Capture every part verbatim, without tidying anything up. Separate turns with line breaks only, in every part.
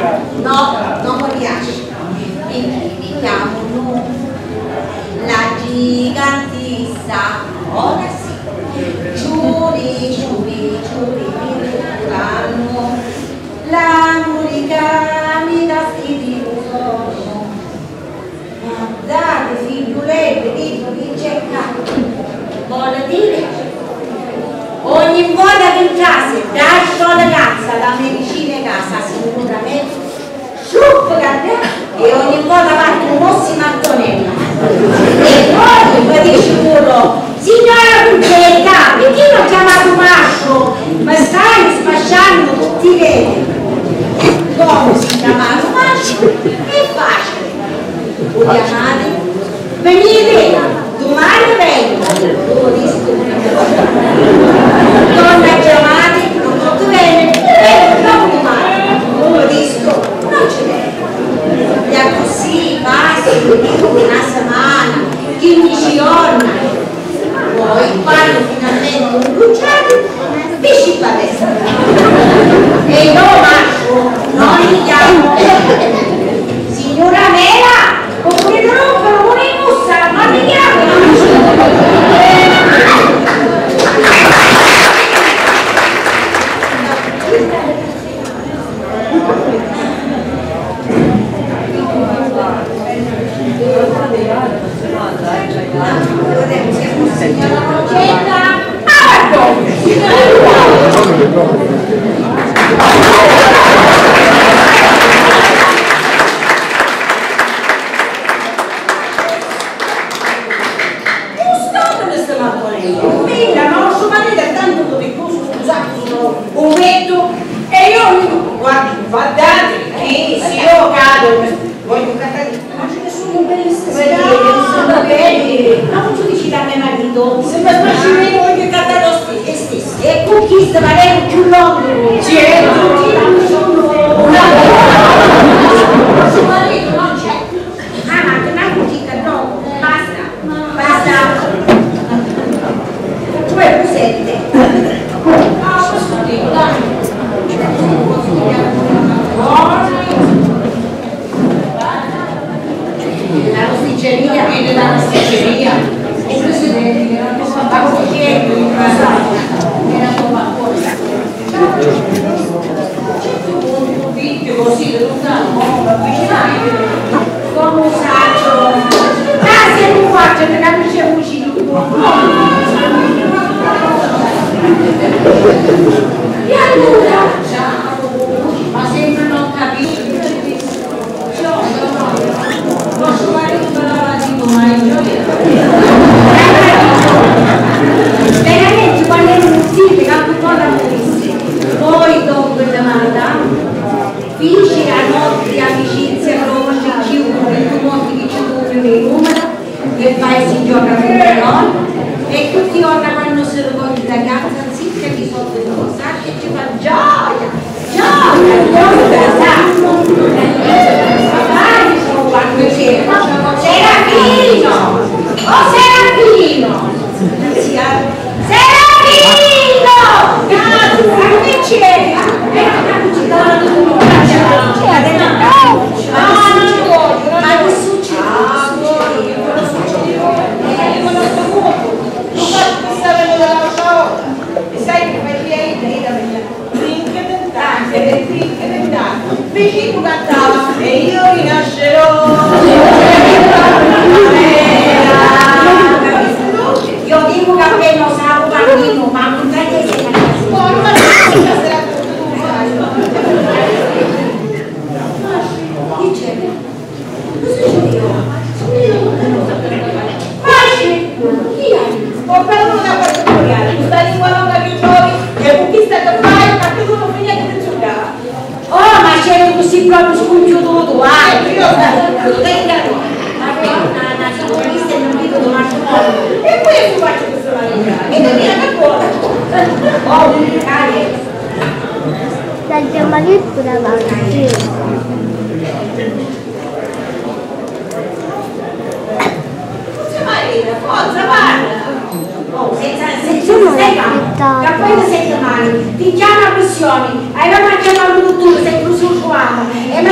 No, non mi piace. Mi, mi chiamo Nu, la gigantessa. Ora sì. Ciuri, ciuri, ciuri, mi rullano. La musica mi dà stidioso. Guardate, figliolette, dico che c'è capo. Vuole dire? Ogni volta che in casa lascio la casa, la medicina in casa, sicuramente sciuppa e ogni volta parte un prossimo Antonella. E poi mi dice pure, signora Puglietta, perché non chiamato Mascio? Ma stai spacciando tutti i veri. Come si chiamato Mascio? È facile. Voi chiamate? Venite, domani vengo. Lo disco. Donna chiamate, non tutto bene. E dopo domani. Lo disco. Non ce n'è. Ya così, basta, dico una settimana, quindici giorni. Poi quando finalmente un bruciato, pesci palestra. E io Marco, non mi chiamo. Signora Mela, oppure non, però non è mossa, non mi chiamo. Signora Procetta, un metto e io guardi, guardate che se io cado voglio cantare, ma ce ne sono bellissime, sono belli, ma non giudici da mio marito, se mi faccio voglio cantare lo stesso e con chi sta valendo più lungo certo, chi non sono una suo marito non c'è, ah ma che mai cucita no, basta, basta poi cos'è la rosticceria viene dalla rosticceria il presidente era un po' chiedo in casa era un po' cosa un video così da lontano avvicinare come un saggio ah se non faccio te la dice vicino e allora ma sempre non capisco posso fare un bel ma veramente quando ero uscite capo un po' da morisse poi dopo quella manda fece a notte amicizia conosce chiunque tu molti che ci vuole nei numeri e fai si gioca con no e tutti ora quando si ricorda da casa zitta di sotto di cosa che ci fa gioia gioia gioia quando c'era Serafino oh Serafino Serafino ma che c'era? Ma che succede? Vicino cantava e io rinascerò. Io dico che appena stavo bambino, ma non sai che sei ho perduto una cosa tutoriale, questa lingua nota che trovi e con chi sta che fai, ma che tu non finisci di giocare. Oh, ma c'è così proprio scongiuto, ah, io lo tengo ma poi una giornalista e non dico domani e poi io faccio questo lavoro e non mi da buona. Oh, cari.
Dal giornalista davanti.
Forza, parla! Oh, senza senza cappello settimane, ti chiama a pressioni, hai mai mangiato la cultura, sei chiuso il quadro, e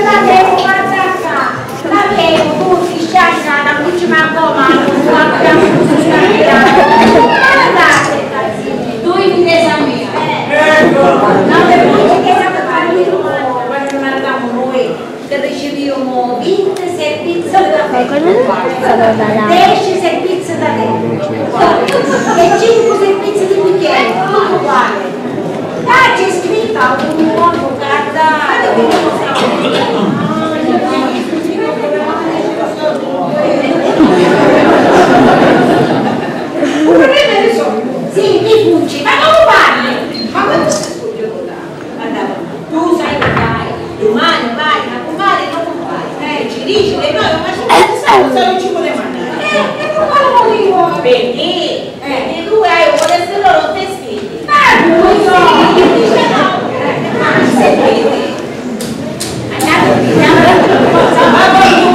l'avevo, guarda qua, l'avevo, tutti sciacciata, non ci manco male, guardate, due in chiesa mia. No, per noi ci chiesa per fare di romano, quando mandavamo noi, che riceviamo venti servizi da te, dieci servizi da te, e cinque servizi di bicchiere, tutto uguale. Ah, c'è scritto un uomo, guardate, che non sì, mi fuggi, ma non parli! Ma quando si studia tu? Guarda, tu sai che fai, domani vai, ma domani non vai, eh, ci dici le cose, ma se non ci vuole mandare. Eh, e per quale motivo? Perché? Perché tu hai un colesterolo testiti. Ah, lui no! Dice no! Ma se vedi? Andate, andiamo a cosa, ma poi tu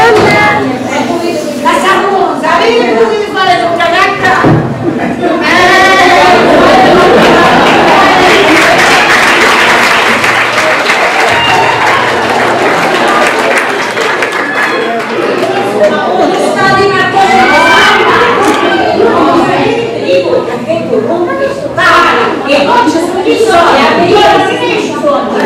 la saluta, vedi che tu devi fare su una gatta? E non c'è stato di soldi, io non si riesce a soldi.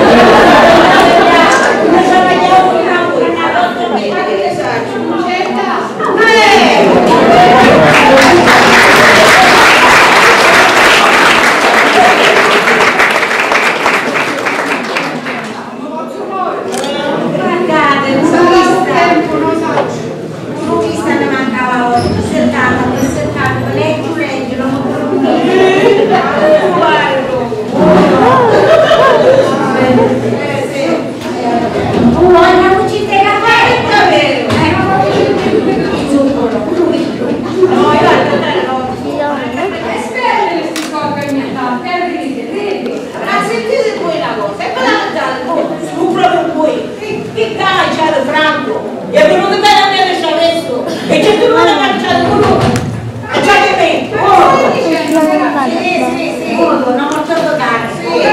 Guardate, l'ho vista, ne mancava oggi, l'ho cercata, l'ho cercata, leggi, leggi, non ho e è venuto bene a me adesso adesso e c'è tu non hai mangiato con lui mangiate me sì sì sì non ho mangiato carne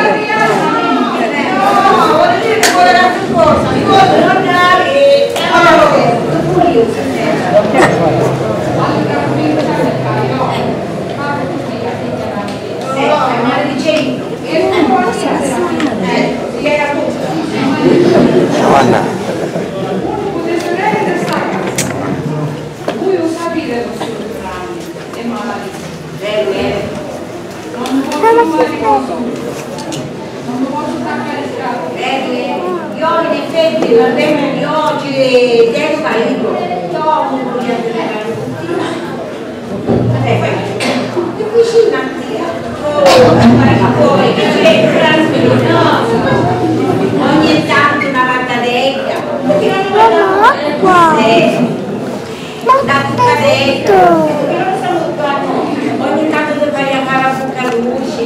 no vuole dire che vuole l'altra cosa mi voglio mangiare e pure io ma dicevi eh era tutto
Giovanna.
Io in effetti la tema di oggi del marito dopo un progetto di vabbè poi più vicino a te poi che c'è no ogni tanto una battadeglia perché non è una battadeglia ogni tanto devo fare a fare a buca luci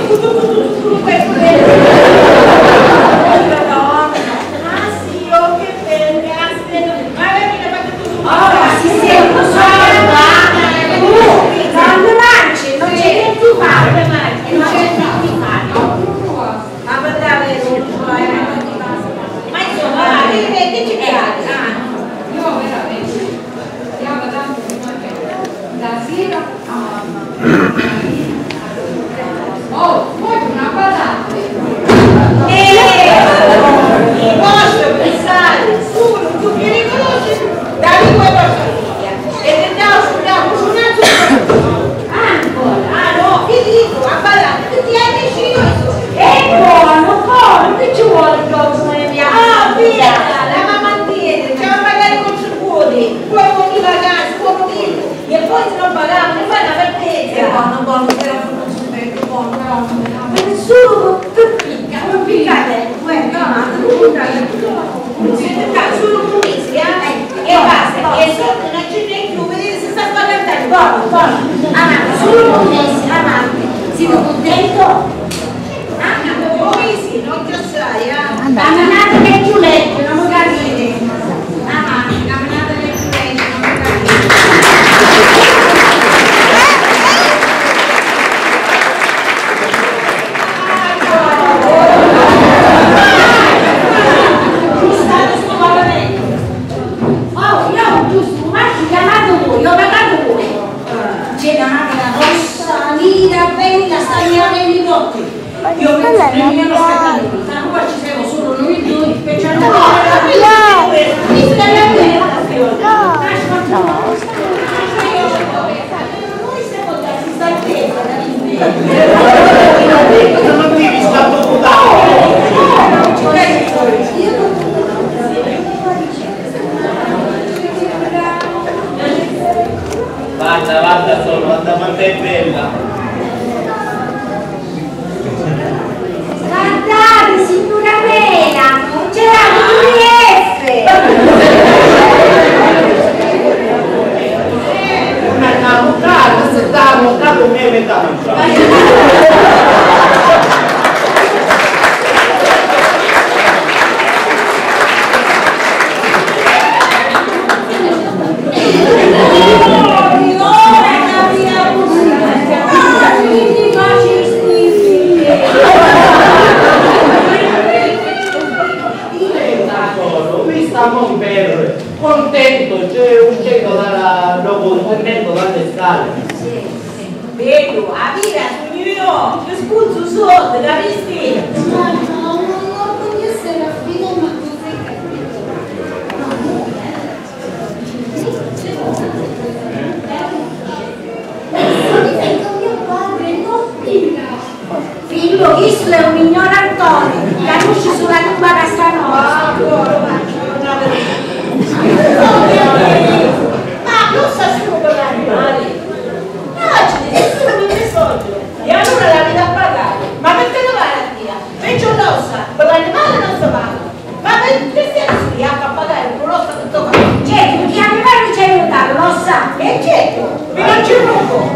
siete contento? Ah, voi sì, non già sai, eh? Camminate che più letto, non mi capite. Ah, camminate che più letto, non mi capite. mi hanno aspettato qui, ma qua ci siamo solo noi due, specialmente. No,
non devi stato buttato. Guarda, guarda solo, guarda quanto è bella.
Guardate, signora Mela, c'è la W F!
Una camucata, se stavamo da come metà. Contento, c'è un cieco da dopo contento dalle scale.
Sì, sì. Vedo, a vita su New York, che spuzzo sotto, capisci?
Ma no, non voglio essere affine, ma cos'è capito? Mio padre non tira.
Figlio, questo è un ignorantone, capisci sulla lingua castanova. Ma non sa solo per l'animale. No, ci deve essere un messaggio. E allora la vita a pagare. Ma perché dove va la tia? Peggio l'ossa, per l'animale non si paga. Ma perché stiamo qui a pagare con l'ossa che tocca? Certo, chi animale ci aiutare, l'ossa? E certo, mi non ci rubo.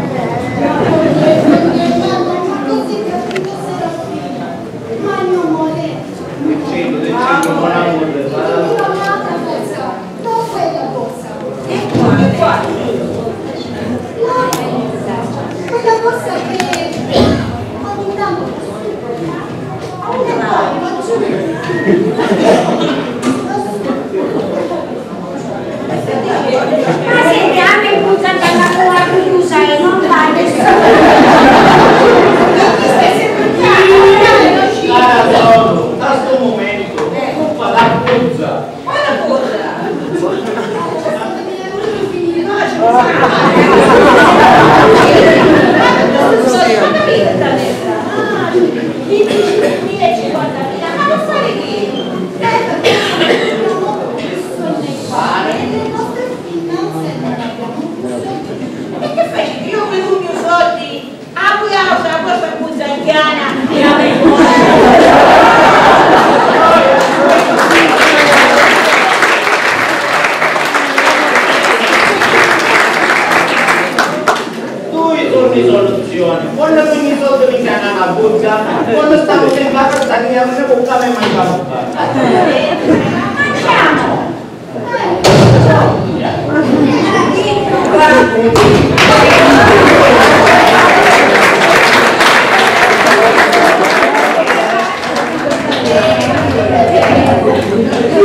Ma mio amore.
Decendo, decendo, buon amore.
Quella cosa che ogni tanto
Ma senti, anche il pulsante alla gola chiusa e non va nessuno.
Da questo momento, colpa la puzza.
Quale cosa?
Soluzioni. Quando ogni soldo mi chiama una buccia, quando stavo in vacanza mi avevo un cave e mangiavo.
Mangiamo!